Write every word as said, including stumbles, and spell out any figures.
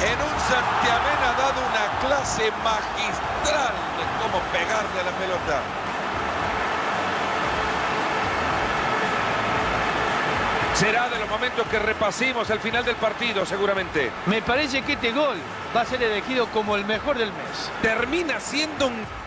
En un santiamén ha dado una clase magistral de cómo pegarle a la pelota. Será de los momentos que repasemos al final del partido, seguramente. Me parece que este gol va a ser elegido como el mejor del mes. Termina siendo un